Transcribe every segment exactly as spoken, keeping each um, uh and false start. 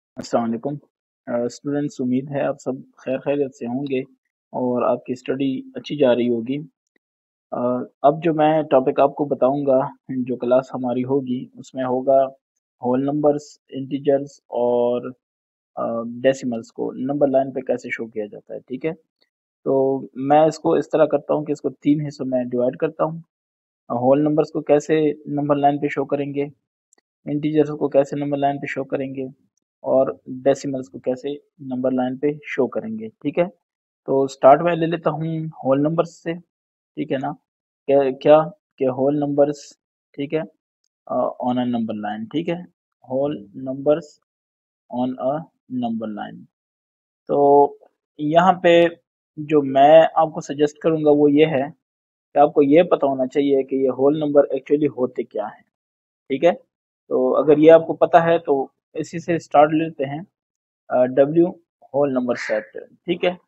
अस्सलाम वालेकुम स्टूडेंट्स, उम्मीद है आप सब खैर खैरियत से होंगे और आपकी स्टडी अच्छी जा रही होगी। अ, अब जो मैं टॉपिक आपको बताऊंगा, जो क्लास हमारी होगी उसमें होगा होल नंबर्स, इंटीजर्स और डेसिमल्स को नंबर लाइन पे कैसे शो किया जाता है। ठीक है, तो मैं इसको इस तरह करता हूँ कि इसको तीन हिस्सों में डिवाइड करता हूँ। होल नंबर्स को कैसे नंबर लाइन पे शो करेंगे, इंटीजर्स को कैसे नंबर लाइन पे शो करेंगे और डेसिमल्स को कैसे नंबर लाइन पे शो करेंगे। ठीक है, तो स्टार्ट में ले लेता हूँ होल नंबर्स से। ठीक है ना, क्या क्या कि होल नंबर्स, ठीक है, ऑन अ नंबर लाइन। ठीक है, whole numbers on a number line. तो यहाँ पे जो मैं आपको सजेस्ट करूंगा वो ये है कि आपको ये पता होना चाहिए कि ये होल नंबर एक्चुअली होते क्या है। ठीक है, तो अगर ये आपको पता है तो इसी से स्टार्ट लेते हैं। W whole number set. ठीक है,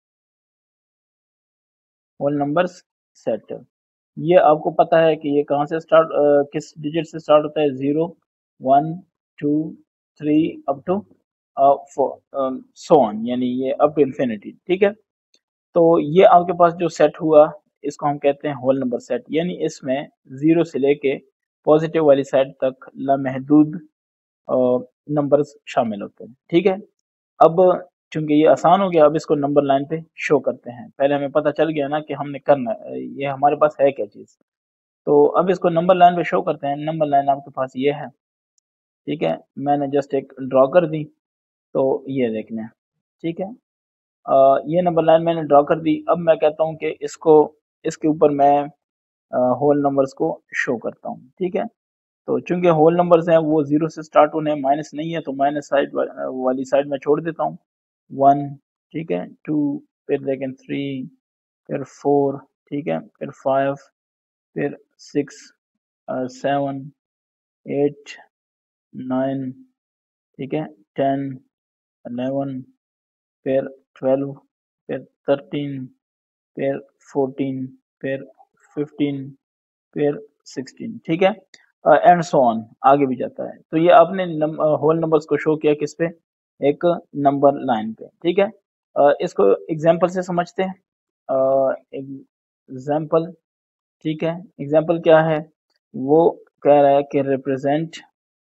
होल नंबर्स सेट, ये आपको पता है कि ये कहाँ से स्टार्ट, किस डिजिट से स्टार्ट होता है। Zero, one, two, three, up to four, so on, यानी ये अप टू इन्फिनिटी। ठीक है, तो ये आपके पास जो सेट हुआ इसको हम कहते हैं होल नंबर सेट, यानी इसमें जीरो से लेके पॉजिटिव वाली साइड तक लामहदूद नंबर्स शामिल होते हैं। ठीक है, अब चूंकि ये आसान हो गया, अब इसको नंबर लाइन पे शो करते हैं। पहले हमें पता चल गया ना कि हमने करना है, ये हमारे पास है क्या चीज़। तो अब इसको नंबर लाइन पे शो करते हैं। नंबर लाइन आपके पास ये है। ठीक है, मैंने जस्ट एक ड्रॉ कर दी, तो ये देख लें। ठीक है, अ, ये नंबर लाइन मैंने ड्रॉ कर दी। अब मैं कहता हूँ कि इसको, इसके ऊपर मैं होल नंबर्स को शो करता हूँ। ठीक है, तो चूंकि होल नंबर्स हैं वो जीरो से स्टार्ट होने, माइनस नहीं है, तो माइनस साइड वाली साइड में छोड़ देता हूँ। वन, ठीक है, टू, फिर देखें थ्री, फिर फोर, ठीक है, फिर फाइव, फिर सिक्स, सेवन, एट, नाइन, ठीक है, टेन, इलेवन, फिर ट्वेल्व, फिर थर्टीन, फिर फोर्टीन, फिर फिफ्टीन, फिर सिक्सटीन। ठीक है, एंड सो ऑन, आगे भी जाता है। तो ये आपने होल नंबर्स को शो किया किस पे, एक नंबर लाइन पे। ठीक है, uh, इसको एग्जांपल से समझते हैं। एग्जांपल, ठीक है, एग्जांपल क्या है, वो कह रहा है कि रिप्रेजेंट,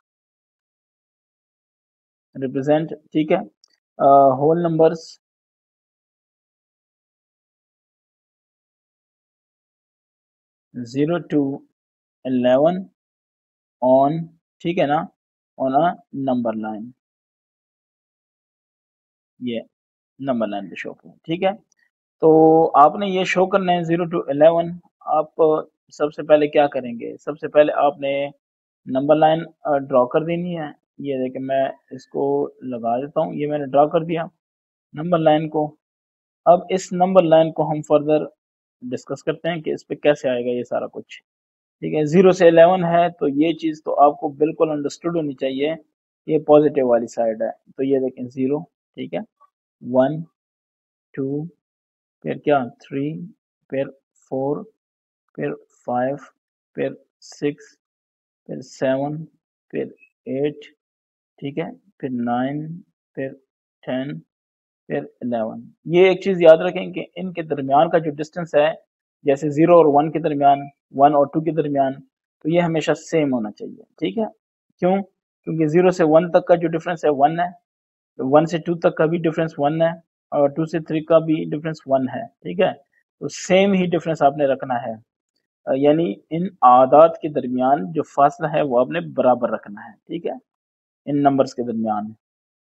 रिप्रेजेंट, ठीक है, whole numbers zero two eleven on, ठीक है ना, ऑन अ नंबर लाइन, ये नंबर लाइन पे शो करें। ठीक है, तो आपने ये शो करना है जीरो टू इलेवन। आप सबसे पहले क्या करेंगे, सबसे पहले आपने नंबर लाइन ड्रॉ कर देनी है। ये देखिए, मैं इसको लगा देता हूँ, ये मैंने ड्रॉ कर दिया नंबर लाइन को। अब इस नंबर लाइन को हम फर्दर डिस्कस करते हैं कि इस पे कैसे आएगा ये सारा कुछ। ठीक है, जीरो से इलेवन है, तो ये चीज़ तो आपको बिल्कुल अंडरस्टूड होनी चाहिए, ये पॉजिटिव वाली साइड है। तो ये देखें जीरो, ठीक है, वन, टू, फिर क्या थ्री, फिर फोर, फिर फाइव, फिर सिक्स, फिर सेवन, फिर एट, ठीक है, फिर नाइन, फिर टेन, फिर इलेवन। ये एक चीज़ याद रखें कि इनके दरमियान का जो डिस्टेंस है, जैसे ज़ीरो और वन के दरमियान, वन और टू के दरमियान, तो ये हमेशा सेम होना चाहिए। ठीक है, क्यों, क्योंकि ज़ीरो से वन तक का जो डिफरेंस है वन है, वन से टू तक का भी डिफरेंस वन है, और टू से थ्री का भी डिफरेंस वन है। ठीक है, तो सेम ही डिफरेंस आपने रखना है, यानी इन आदात के दरमियान जो फासला है वो आपने बराबर रखना है। ठीक है, इन नंबर्स के दरमियान,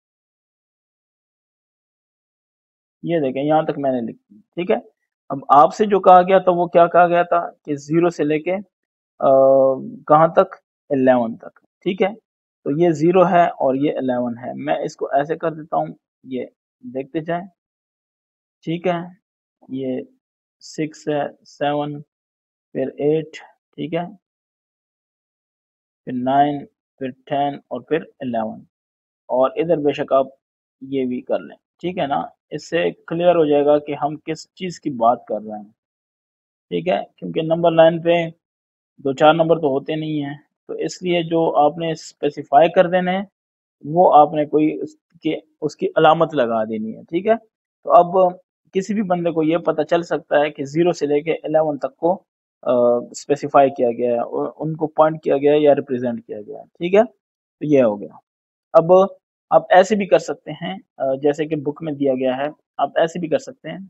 ये देखें यहाँ तक मैंने लिख दी। ठीक है, अब आपसे जो कहा गया था वो क्या कहा गया था कि जीरो से लेके कहाँ तक, इलेवन तक। ठीक है, तो ये जीरो है और ये इलेवन है। मैं इसको ऐसे कर देता हूँ, ये देखते जाएं। ठीक है, ये सिक्स है, सेवन, फिर एट, ठीक है, फिर नाइन, फिर टेन और फिर इलेवन। और इधर बेशक आप ये भी कर लें। ठीक है ना, इससे क्लियर हो जाएगा कि हम किस चीज़ की बात कर रहे हैं। ठीक है, क्योंकि नंबर लाइन पे दो चार नंबर तो होते नहीं हैं, तो इसलिए जो आपने स्पेसिफाई कर देने हैं वो आपने कोई उसके उसकी अलामत लगा देनी है, ठीक है। तो अब किसी भी बंदे को ये पता चल सकता है कि जीरो से लेके इलेवन तक को स्पेसिफाई किया गया है और उनको पॉइंट किया गया है या रिप्रेजेंट किया गया है, ठीक है। तो ये हो गया। अब आप ऐसे भी कर सकते हैं, अ, जैसे कि बुक में दिया गया है, आप ऐसे भी कर सकते हैं,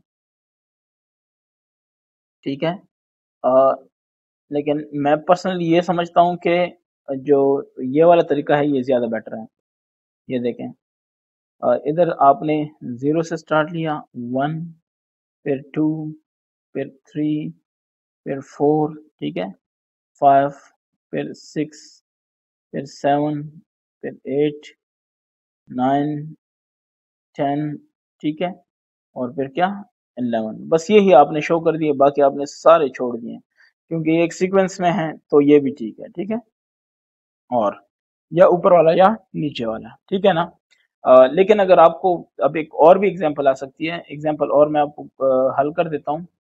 ठीक है। अ, लेकिन मैं पर्सनली ये समझता हूँ कि जो ये वाला तरीका है ये ज़्यादा बेटर है। ये देखें, अ, इधर आपने ज़ीरो से स्टार्ट लिया, वन, फिर टू, फिर थ्री, फिर फोर, ठीक है, फाइव, फिर सिक्स, फिर सेवन, फिर एट, नाइन, टेन, ठीक है, और फिर क्या, इलेवन। बस यही आपने शो कर दिए, बाकी आपने सारे छोड़ दिए क्योंकि ये एक सीक्वेंस में है, तो ये भी ठीक है, ठीक है। और या ऊपर वाला या नीचे वाला, ठीक है ना। अ, लेकिन अगर आपको अब एक और भी एग्जांपल आ सकती है, एग्जांपल और मैं आपको अ, हल कर देता हूँ,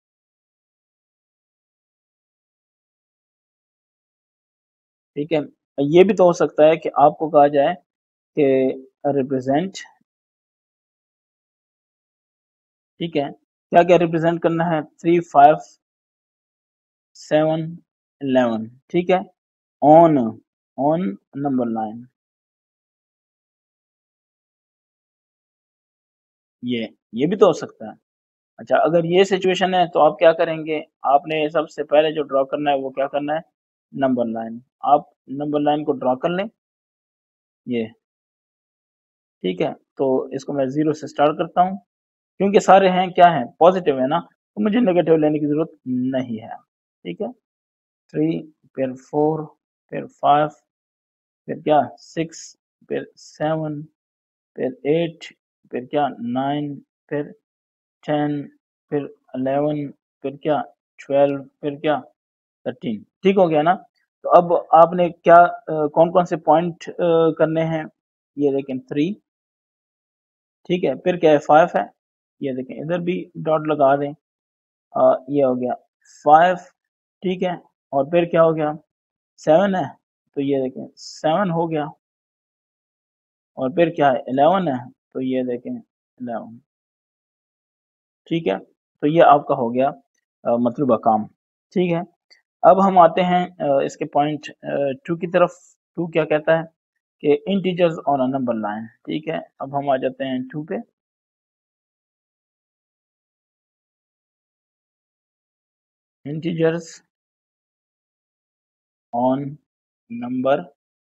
ठीक है। ये भी तो हो सकता है कि आपको कहा जाए कि रिप्रेजेंट, ठीक है, क्या क्या रिप्रेजेंट करना है, थ्री, फाइव, सेवन, इलेवन, ठीक है, ऑन ऑन नंबर लाइन। ये ये भी तो हो सकता है। अच्छा, अगर ये सिचुएशन है तो आप क्या करेंगे, आपने सबसे पहले जो ड्रॉ करना है वो क्या करना है, नंबर लाइन। आप नंबर लाइन को ड्रॉ कर लें, ये, ठीक है। तो इसको मैं जीरो से स्टार्ट करता हूँ, क्योंकि सारे हैं क्या है, पॉजिटिव है ना, तो मुझे नेगेटिव लेने की जरूरत नहीं है, ठीक है। थ्री, फिर फोर, फिर फाइव, फिर क्या, सिक्स, फिर सेवन, फिर एट, फिर क्या, नाइन, फिर टेन, फिर इलेवन, फिर क्या, ट्वेल्व, फिर क्या, थर्टीन, ठीक हो गया ना। तो अब आपने क्या कौन कौन से पॉइंट करने हैं, ये देखें, थ्री, ठीक है, फिर क्या है, फाइव है, ये देखें इधर भी डॉट लगा दें, अ, ये हो गया फाइव, ठीक है, और फिर क्या हो गया, सेवन है, तो ये देखें सेवन हो गया, और फिर क्या है, इलेवन है, तो ये देखें इलेवन, ठीक है। तो ये आपका हो गया अ, मतलूबा काम, ठीक है। अब हम आते हैं अ, इसके पॉइंट टू की तरफ। टू क्या कहता है कि integers on a number line, ठीक है। अब हम आ जाते हैं टू पे, इंटीजर्स ऑन नंबर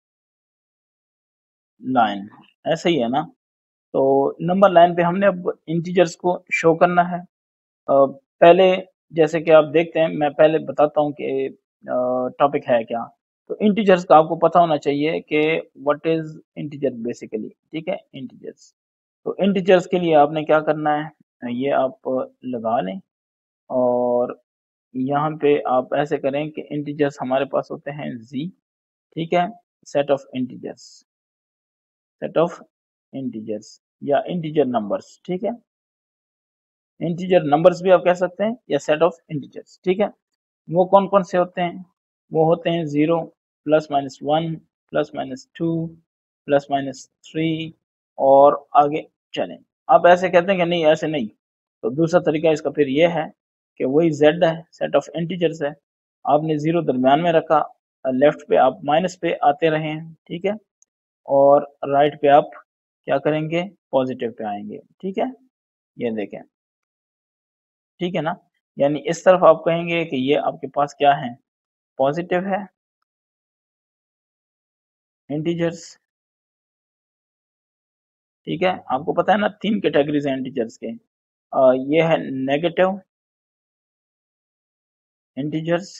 लाइन, ऐसा ही है ना। तो नंबर लाइन पे हमने अब इंटीजर्स को शो करना है। अ, पहले जैसे कि आप देखते हैं, मैं पहले बताता हूँ कि टॉपिक है क्या। तो इंटीजर्स का आपको पता होना चाहिए कि व्हाट इज इंटीजर बेसिकली, ठीक है, इंटीजर्स। तो इंटीजर्स के लिए आपने क्या करना है, ये आप लगा लें, और यहाँ पे आप ऐसे करें कि इंटीजर्स हमारे पास होते हैं जी, ठीक है, set of integers, set of integers या इंटीजर नंबर्स, ठीक है। इंटीजर नंबर्स भी आप कह सकते हैं या सेट ऑफ इंटीजर्स, ठीक है। वो कौन कौन से होते हैं, वो होते हैं zero, plus minus one, plus minus two, plus minus three, और आगे चलें। आप ऐसे कहते हैं कि नहीं ऐसे नहीं, तो दूसरा तरीका इसका फिर ये है कि वही z है, सेट ऑफ इंटीजर्स है, आपने जीरो दरमियान में रखा, लेफ्ट पे आप माइनस पे आते रहे हैं, ठीक है, और राइट पे आप क्या करेंगे, पॉजिटिव पे आएंगे, ठीक है। ये देखें, ठीक है ना। यानी इस तरफ आप कहेंगे कि ये आपके पास क्या है, पॉजिटिव है इंटीजर्स, ठीक है। आपको पता है ना तीन कैटेगरीज हैं इंटीजर्स के, आ, ये है नेगेटिव इंटीजर्स,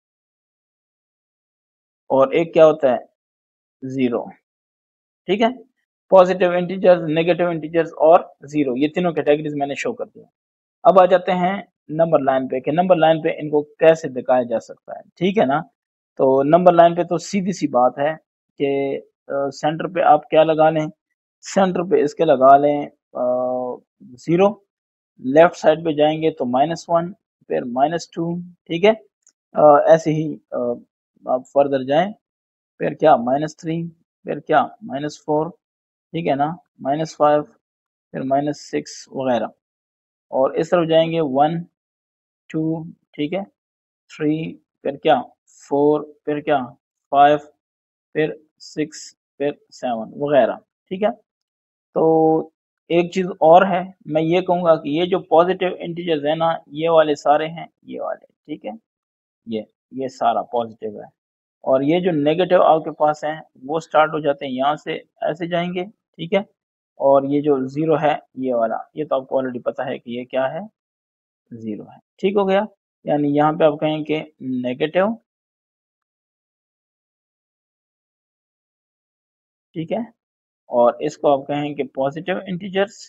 और एक क्या होता है, जीरो, ठीक है। पॉजिटिव इंटीजर्स, नेगेटिव इंटीजर्स और जीरो, ये तीनों कैटेगरीज मैंने शो कर दिया। अब आ जाते हैं नंबर लाइन पे कि नंबर लाइन पे इनको कैसे दिखाया जा सकता है, ठीक है ना। तो नंबर लाइन पे तो सीधी सी बात है कि सेंटर पे आप क्या लगा लें, सेंटर पे इसके लगा लें जीरो, लेफ्ट साइड पे जाएंगे तो माइनस वन, फिर माइनस टू, ठीक है। अ, ऐसे ही अ, आप फर्दर जाएं, फिर क्या माइनस थ्री, फिर क्या माइनस फोर, ठीक है ना, माइनस फाइव, फिर माइनस सिक्स वगैरह, और इस तरफ जाएंगे वन टू, ठीक है, थ्री, फिर क्या फोर, फिर क्या फाइव, फिर सिक्स, फिर सेवन वगैरह, ठीक है। तो एक चीज और है, मैं ये कहूंगा कि ये जो पॉजिटिव इंटीजर्स है ना, ये वाले सारे हैं ये वाले, ठीक है, ये ये सारा पॉजिटिव है, और ये जो नेगेटिव आपके पास है वो स्टार्ट हो जाते हैं यहाँ से, ऐसे जाएंगे, ठीक है, और ये जो जीरो है ये वाला, ये तो आपको ऑलरेडी पता है कि ये क्या है, जीरो है, ठीक हो गया। यानी यहाँ पे आप कहेंगे नेगेटिव, ठीक है, और इसको आप कहेंगे पॉजिटिव इंटीजर्स,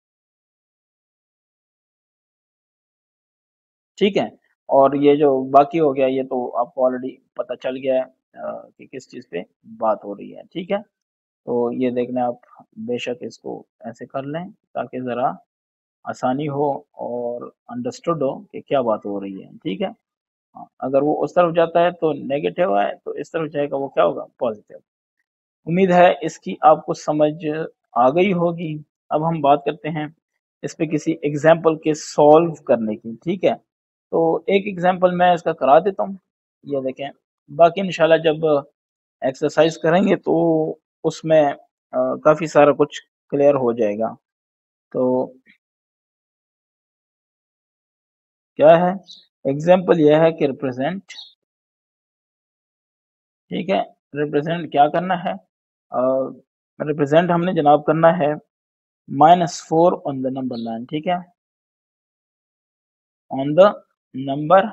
ठीक है, और ये जो बाकी हो गया ये तो आपको ऑलरेडी पता चल गया है अ, कि किस चीज़ पे बात हो रही है, ठीक है। तो ये देखना आप बेशक इसको ऐसे कर लें ताकि ज़रा आसानी हो और अंडरस्टूड हो कि क्या बात हो रही है, ठीक है। हाँ, अगर वो उस तरफ जाता है तो नेगेटिव है, तो इस तरफ जाएगा वो क्या होगा, पॉजिटिव। उम्मीद है इसकी आपको समझ आ गई होगी। अब हम बात करते हैं इस पे किसी एग्जाम्पल के सॉल्व करने की, ठीक है। तो एक एग्जाम्पल मैं इसका करा देता हूँ, ये देखें, बाकी इंशाल्लाह जब एक्सरसाइज करेंगे तो उसमें अ, काफ़ी सारा कुछ क्लियर हो जाएगा। तो क्या है एग्जाम्पल, यह है कि रिप्रेजेंट, ठीक है, रिप्रेजेंट क्या करना है, रिप्रेजेंट हमने जनाब करना है minus four on the number line, ठीक है, on the number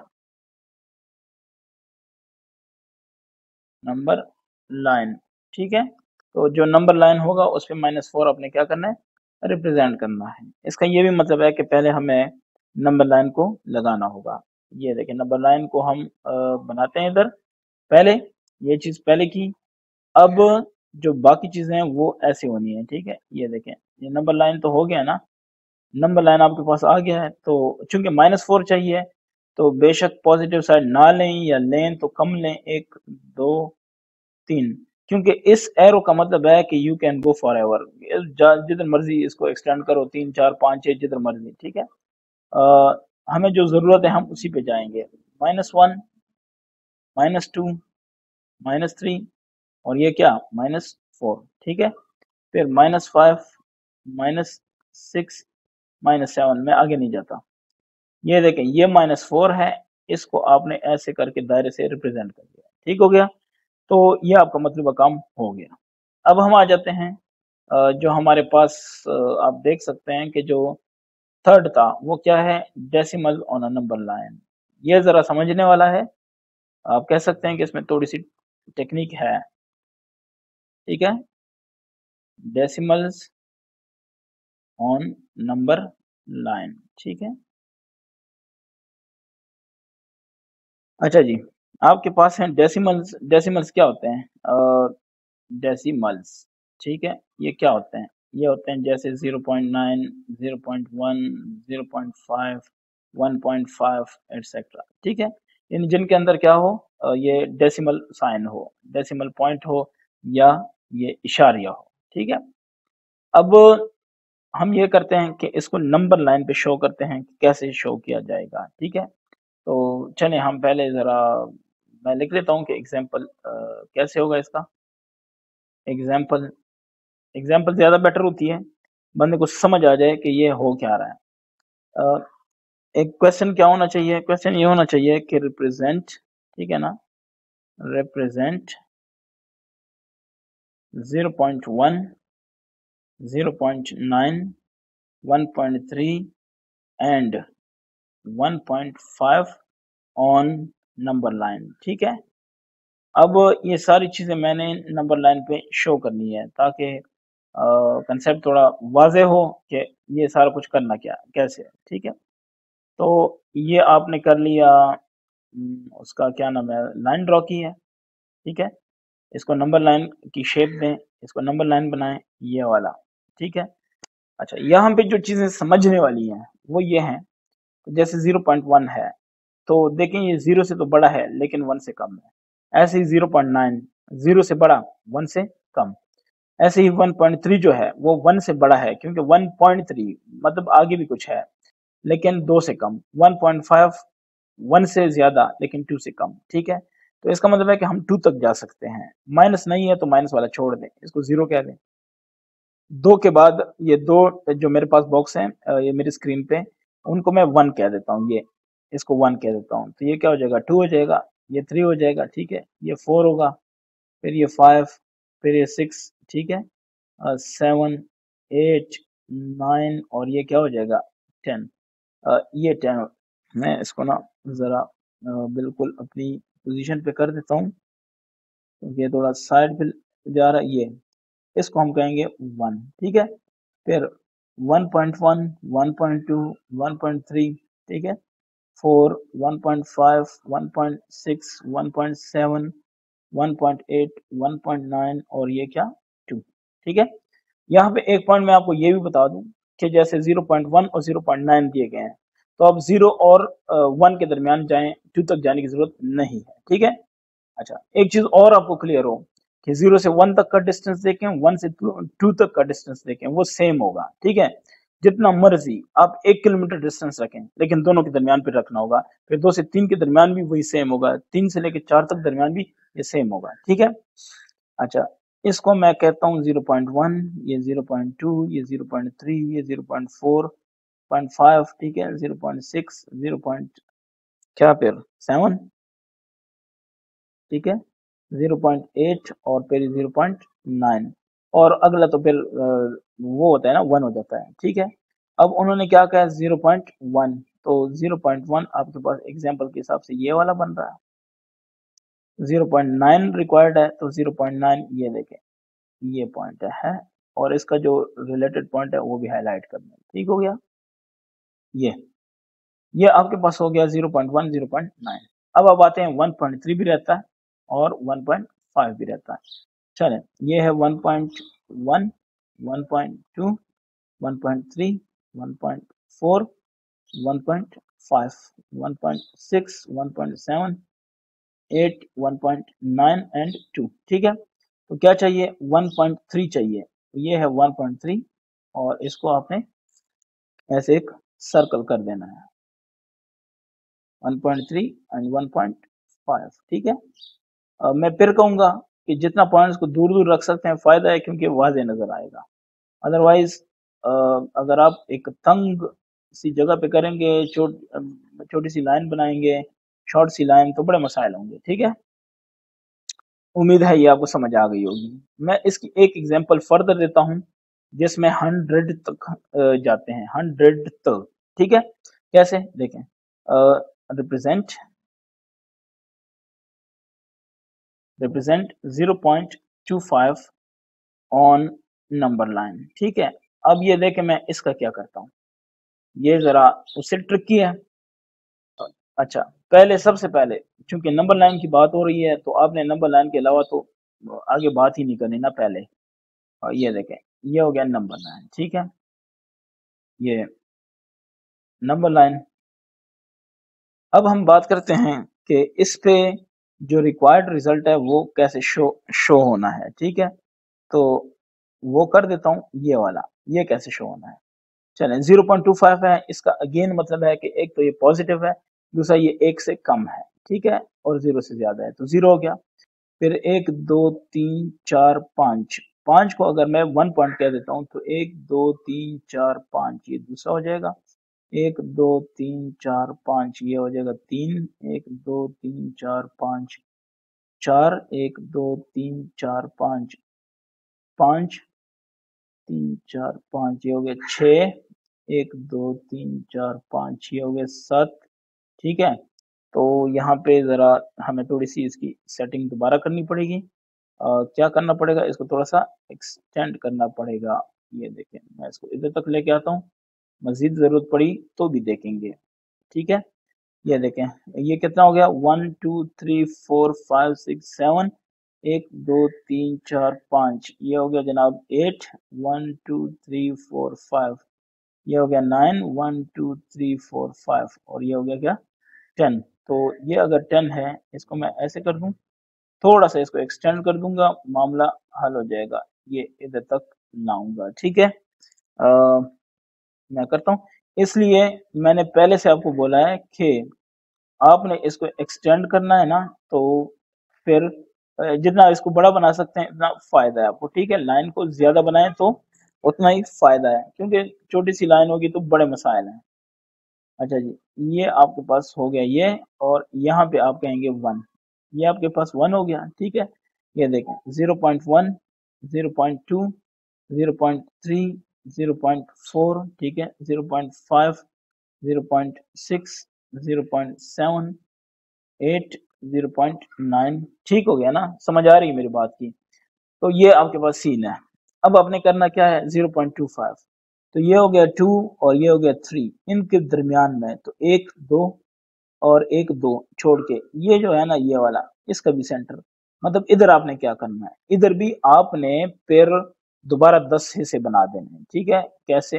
number line, ठीक है। तो जो नंबर लाइन होगा उस पर माइनस फोर अपने क्या करना है, रिप्रेजेंट करना है। इसका ये भी मतलब है कि पहले हमें नंबर लाइन को लगाना होगा। ये देखें नंबर लाइन को हम अ, बनाते हैं इधर, पहले ये चीज पहले की, अब जो बाकी चीजें हैं वो ऐसी होनी है, ठीक है। ये देखें ये नंबर लाइन तो हो गया ना, नंबर लाइन आपके पास आ गया है, तो चूंकि माइनस फोर चाहिए तो बेशक पॉजिटिव साइड ना लें या लें तो कम लें, एक दो तीन, क्योंकि इस एरो का मतलब है कि you can go forever, जिधर मर्जी इसको एक्सटेंड करो, तीन चार पाँच छः जिधर मर्जी, ठीक है। अ, हमें जो जरूरत है हम उसी पे जाएंगे, minus one, minus two, minus three, और ये क्या माइनस फोर, ठीक है, फिर minus five, minus six, minus seven, में आगे नहीं जाता। ये देखें ये माइनस फोर है, इसको आपने ऐसे करके दायरे से रिप्रेजेंट कर दिया, ठीक हो गया। तो ये आपका मतलब काम हो गया। अब हम आ जाते हैं अ, जो हमारे पास अ, आप देख सकते हैं कि जो थर्ड था वो क्या है, decimal on a number line. ये जरा समझने वाला है, आप कह सकते हैं कि इसमें थोड़ी सी टेक्निक है, ठीक है, डेसिमल्स ऑन नंबर लाइन, ठीक है। अच्छा जी, आपके पास है डेसिमल्स, डेसिमल्स क्या होते हैं, डेसिमल्स, ठीक है, ये क्या होते हैं, ये होते हैं जैसे zero point nine, zero point one, zero point five, one point five etcetera, ठीक है, इन जिनके अंदर क्या हो, अ, ये डेसिमल साइन हो, डेसिमल पॉइंट हो, या ये इशारिया हो, ठीक है। अब हम ये करते हैं कि इसको नंबर लाइन पे शो करते हैं कि कैसे शो किया जाएगा, ठीक है। तो चलें हम पहले ज़रा मैं लिख लेता हूँ कि एग्जाम्पल कैसे होगा इसका। एग्जाम्पल, एग्जाम्पल ज़्यादा बेटर होती है, बंदे को समझ आ जाए कि ये हो क्या रहा है। अ, एक क्वेश्चन क्या होना चाहिए, क्वेश्चन ये होना चाहिए कि रिप्रेजेंट, ठीक है ना, represent zero point one, zero point nine, one point three and one point five on number line, ठीक है। अब ये सारी चीज़ें मैंने नंबर लाइन पे शो करनी है ताकि कंसेप्ट थोड़ा वाज़े हो कि ये सारा कुछ करना क्या कैसे है, ठीक है। तो ये आपने कर लिया, हम्म, उसका क्या नाम है, लाइन ड्रॉ की है, ठीक है। इसको नंबर लाइन की शेप दें, इसको नंबर लाइन बनाएं, ये वाला, ठीक है। अच्छा यहाँ पे जो चीज़ें समझने वाली हैं वो ये हैं, जैसे ज़ीरो पॉइंट वन है तो देखें ये जीरो से तो बड़ा है लेकिन वन से कम है, ऐसे ही ज़ीरो पॉइंट नाइन जीरो से बड़ा वन से कम, ऐसे ही वन पॉइंट थ्री जो है वो वन से बड़ा है, क्योंकि वन पॉइंट थ्री मतलब आगे भी कुछ है लेकिन दो से कम, वन पॉइंट फाइव वन से ज्यादा लेकिन टू से कम, ठीक है। तो इसका मतलब है कि हम टू तक जा सकते हैं। माइनस नहीं है तो माइनस वाला छोड़ दें, इसको जीरो कह दें। दो के बाद ये दो जो मेरे पास बॉक्स हैं अ, ये मेरी स्क्रीन पे, उनको मैं वन कह देता हूँ, ये इसको वन कह देता हूँ। तो ये क्या हो जाएगा, टू हो जाएगा, ये थ्री हो जाएगा, ठीक है, ये फोर होगा, फिर ये फाइव, फिर ये सिक्स, ठीक है, सेवन, एट, नाइन, और ये क्या हो जाएगा, टेन। ये टेन। मैं इसको ना ज़रा अ, बिल्कुल अपनी पोजीशन पे कर देता हूँ, क्योंकि ये थोड़ा साइड पे जा रहा है। ये इसको हम कहेंगे वन, ठीक है। फिर one point one, one point two, one point three, ठीक है, four, one point five, one point six, one point seven, one point eight, one point nine, और ये क्या, टू, ठीक है। यहाँ पे एक पॉइंट मैं आपको ये भी बता दूं कि जैसे ज़ीरो पॉइंट वन और ज़ीरो पॉइंट नाइन दिए गए हैं, तो अब जीरो और वन के दरमियान जाएं, टू तक जाने की जरूरत नहीं है, ठीक है। अच्छा, एक चीज और आपको क्लियर हो कि जीरो से वन तक का डिस्टेंस देखें, वन से टू तक का डिस्टेंस देखें, वो सेम होगा, ठीक है। जितना मर्जी आप एक किलोमीटर डिस्टेंस रखें, लेकिन दोनों के दरमियान पे रखना होगा। फिर दो से तीन के दरमियान भी वही सेम होगा, तीन से लेकर चार तक दरमियान भी ये सेम होगा, ठीक है। अच्छा, इसको मैं कहता हूँ ज़ीरो पॉइंट वन, ये ज़ीरो पॉइंट टू, ये ज़ीरो पॉइंट थ्री, ये zero point four, point five, ठीक है, zero point six, zero point क्या फिर सेवन, ठीक है, ज़ीरो पॉइंट एट, और फिर ज़ीरो पॉइंट नाइन, और अगला तो फिर अ, वो होता है ना, वन हो जाता है, ठीक है। अब उन्होंने क्या कहा, ज़ीरो पॉइंट वन, तो ज़ीरो पॉइंट वन आपके पास एग्जांपल के हिसाब से ये वाला बन रहा है। ज़ीरो पॉइंट नाइन रिक्वायर्ड है, तो ज़ीरो पॉइंट नाइन ये देखें, ये पॉइंट है, और इसका जो रिलेटेड पॉइंट है वो भी हाईलाइट करना है, ठीक हो गया। ये ये आपके पास हो गया zero point one, zero point nine. अब अब आते हैं वन पॉइंट थ्री भी रहता है और वन पॉइंट फाइव भी रहता है। चलें, ये है one point one, one point two, one point three, one point four, one point five, one point six, one point seven, eight, one point nine and two, ठीक है। तो क्या चाहिए, वन पॉइंट थ्री चाहिए, तो ये है वन पॉइंट थ्री, और इसको आपने ऐसे एक सर्कल कर देना है, one point three and one point five, ठीक है। अ, मैं फिर कहूंगा कि जितना पॉइंट्स को दूर दूर रख सकते हैं फायदा है, क्योंकि वाज़े नजर आएगा। अदरवाइज अगर आप एक तंग सी जगह पे करेंगे, छोट छोटी सी लाइन बनाएंगे, शॉर्ट सी लाइन, तो बड़े मसाइल होंगे, ठीक है। उम्मीद है ये आपको समझ आ गई होगी। मैं इसकी एक एग्जांपल फर्दर देता हूँ, जिसमें हंड्रेड तक अ, जाते हैं, हंड्रेड तक, ठीक है। कैसे देखें, represent represent zero point two five on number line, ठीक है। अब ये देखें मैं इसका क्या करता हूँ, ये जरा उससे ट्रिकी है। अच्छा, पहले सबसे पहले चूंकि नंबर लाइन की बात हो रही है, तो आपने नंबर लाइन के अलावा तो आगे बात ही नहीं करनी ना पहले। और ये देखें, ये हो गया नंबर लाइन, ठीक है, ये नंबर लाइन। अब हम बात करते हैं कि इस पे जो रिक्वायर्ड रिजल्ट है वो कैसे शो शो होना है, ठीक है। तो वो कर देता हूँ, ये वाला, ये कैसे शो होना है। चलें, ज़ीरो पॉइंट टू फाइव है, इसका अगेन मतलब है कि एक तो ये पॉजिटिव है, दूसरा ये एक से कम है, ठीक है, और जीरो से ज्यादा है, तो जीरो हो गया। फिर एक, दो, तीन, चार, पाँच, पाँच को अगर मैं वन पॉइंट कह देता हूँ, तो एक, दो, तीन, चार, पाँच, ये दूसरा हो जाएगा। एक, दो, तीन, चार, पाँच, ये हो जाएगा तीन। एक, दो, तीन, चार, पाँच, चार। एक, दो, तीन, चार, पाँच, पाँच, तीन, चार, पाँच, ये हो गया छः। एक, दो, तीन, चार, पाँच, ये हो गया सात, ठीक है। तो यहाँ पे ज़रा हमें थोड़ी सी इसकी सेटिंग दोबारा करनी पड़ेगी। अ, क्या करना पड़ेगा, इसको थोड़ा सा एक्सटेंड करना पड़ेगा। ये देखें, मैं इसको इधर तक लेके आता हूँ, मजीद ज़रूरत पड़ी तो भी देखेंगे, ठीक है। ये देखें, ये कितना हो गया, one, two, three, four, five, six, seven. एक, दो, तीन, चार, पाँच, ये हो गया जनाब eight. One, two, three, four, five, ये हो गया nine. One, two, three, four, five, और ये हो गया क्या, टेन। तो ये अगर टेन है, इसको मैं ऐसे कर दूं, थोड़ा सा इसको एक्सटेंड कर दूंगा, मामला हल हो जाएगा। ये इधर तक लाऊंगा। ठीक है, आ, मैं करता हूँ। इसलिए मैंने पहले से आपको बोला है कि आपने इसको एक्सटेंड करना है ना, तो फिर अ, जितना इसको बड़ा बना सकते हैं इतना फायदा है आपको। ठीक है, लाइन को ज्यादा बनाएं तो उतना ही फायदा है, क्योंकि छोटी सी लाइन होगी तो बड़े मसाइल हैं। अच्छा जी, ये आपके पास हो गया ये, और यहाँ पे आप कहेंगे वन, ये आपके पास वन हो गया। ठीक है, ये देखें zero point one, zero point two, zero point three, zero point four, ठीक है, zero point five, zero point six, zero point seven, eight, zero point nine. ठीक हो गया ना, समझ आ रही है मेरी बात की? तो ये आपके पास सीन है। अब आपने करना क्या है, ज़ीरो पॉइंट टू फाइव, तो ये हो गया टू और ये हो गया थ्री, इनके दरमियान में तो एक दो और एक दो छोड़ के ये जो है ना ये वाला, इसका भी सेंटर, मतलब इधर आपने क्या करना है, इधर भी आपने फिर दोबारा दस हिस्से बना देने हैं। ठीक है, कैसे,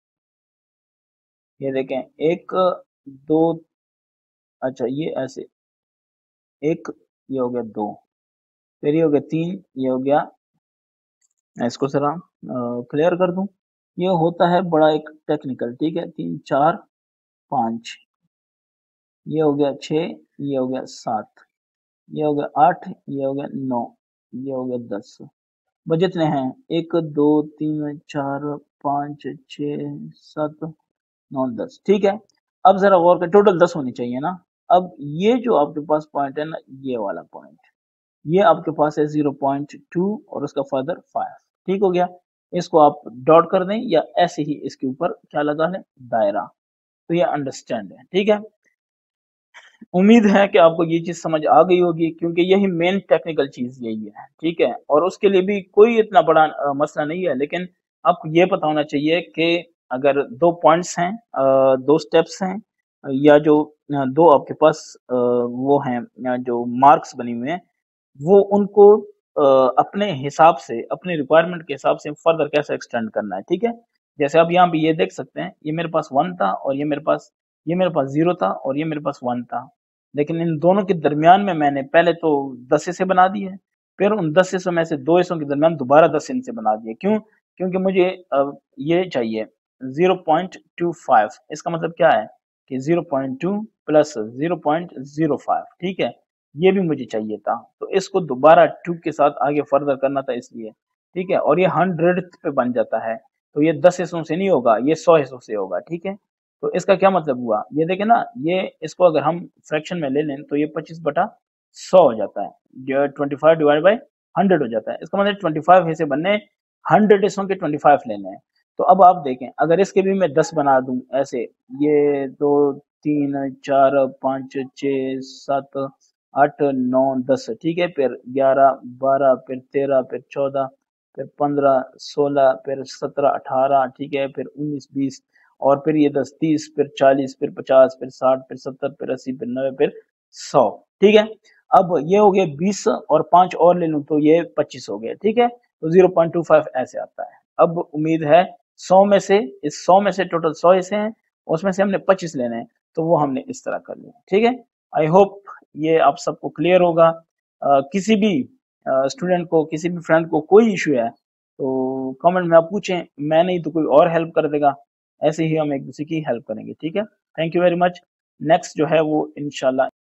ये देखें, एक दो, अच्छा ये ऐसे, एक, ये हो गया दो, फिर ये हो गया तीन, ये हो गया, मैं इसको जरा क्लियर कर दूं, ये होता है बड़ा एक टेक्निकल। ठीक है, तीन चार पाँच, ये हो गया छः, ये हो गया सात, ये हो गया आठ, ये हो गया नौ, ये हो गया दस। बस जितने हैं, एक दो तीन चार पाँच छः सात नौ दस। ठीक है, अब जरा गौर कर, टोटल दस होनी चाहिए ना। अब ये जो आपके पास पॉइंट है ना, ये वाला पॉइंट, ये आपके पास है ज़ीरो पॉइंट टू और उसका फर्दर फाइव। ठीक हो गया, इसको आप डॉट कर दें या ऐसे ही इसके ऊपर क्या लगा लें, दायरा। तो ये अंडरस्टैंड है। ठीक है, उम्मीद है कि आपको ये चीज समझ आ गई होगी, क्योंकि यही मेन टेक्निकल चीज यही है। ठीक है, और उसके लिए भी कोई इतना बड़ा अ, मसला नहीं है, लेकिन आपको ये पता होना चाहिए कि अगर दो पॉइंट्स हैं, अ, दो स्टेप्स हैं, या जो अ, दो आपके पास अ, वो हैं, अ, जो मार्क्स बने हुए हैं, वो उनको अ, अपने हिसाब से, अपने रिक्वायरमेंट के हिसाब से फर्दर कैसे एक्सटेंड करना है। ठीक है, जैसे आप यहाँ पे ये देख सकते हैं, ये मेरे पास वन था और ये मेरे पास ये मेरे पास जीरो था और ये मेरे पास वन था, लेकिन इन दोनों के दरमियान में मैंने पहले तो दस हिस्से बना दिए, फिर उन दस हिस्सों में से दो हिस्सों के दरमियान दोबारा दस हिस्से बना दिए। क्यों? क्योंकि मुझे अब ये चाहिए ज़ीरो पॉइंट टू फाइव। इसका मतलब क्या है कि zero point two plus zero point zero five. ठीक है, ये भी मुझे चाहिए था, तो इसको दोबारा टू के साथ आगे फर्दर करना था इसलिए। ठीक है, और ये हंड्रेड पे बन जाता है, तो ये दस हिस्सों से नहीं होगा, ये सौ हिस्सों से होगा। ठीक है, तो इसका क्या मतलब हुआ, ये देखें ना, ये इसको अगर हम फ्रैक्शन में ले लें तो ये पच्चीस बटा सौ हो जाता है, जो twenty five divide by hundred हो जाता है। इसका मतलब ट्वेंटी फाइव हिस्से बनने, हंड्रेड हिस्सों के ट्वेंटी फाइव लेने हैं। तो अब आप देखें, अगर इसके भी मैं दस बना दूं ऐसे, ये दो तीन चार पाँच छः सात आठ नौ दस, ठीक है, फिर ग्यारह बारह, फिर तेरह, फिर चौदह, फिर पंद्रह, सोलह, फिर सत्रह अठारह, ठीक है, फिर उन्नीस बीस, और फिर ये दस तीस, फिर चालीस, फिर पचास, फिर साठ, फिर सत्तर, फिर अस्सी, फिर नब्बे, फिर सौ। ठीक है, अब ये हो गए बीस और पांच और ले लूं तो ये पच्चीस हो गया। ठीक है, तो ज़ीरो पॉइंट टू फाइव ऐसे आता है। अब उम्मीद है सौ में से, इस सौ में से टोटल सौ हिस्से हैं, उसमें से हमने पच्चीस लेने हैं, तो वो हमने इस तरह कर लिया। ठीक है, आई होप ये आप सबको क्लियर होगा। अ, किसी भी स्टूडेंट को, किसी भी फ्रेंड को कोई इशू है तो कमेंट में आप पूछें, मैं नहीं तो कोई और हेल्प कर देगा। ऐसे ही हम एक दूसरे की हेल्प करेंगे। ठीक है, thank you very much. Next जो है वो इंशाल्लाह